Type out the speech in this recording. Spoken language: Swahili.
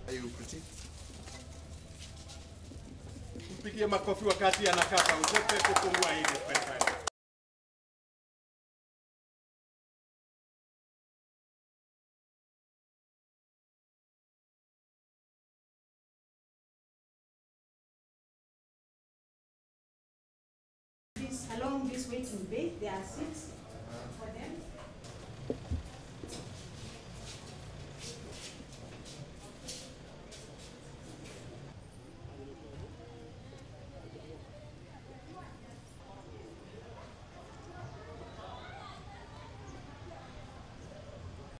Are you pretty? Mpigie makofi wakati anakata utepe kufungua hili pesa. Along this waiting bay, there are seats.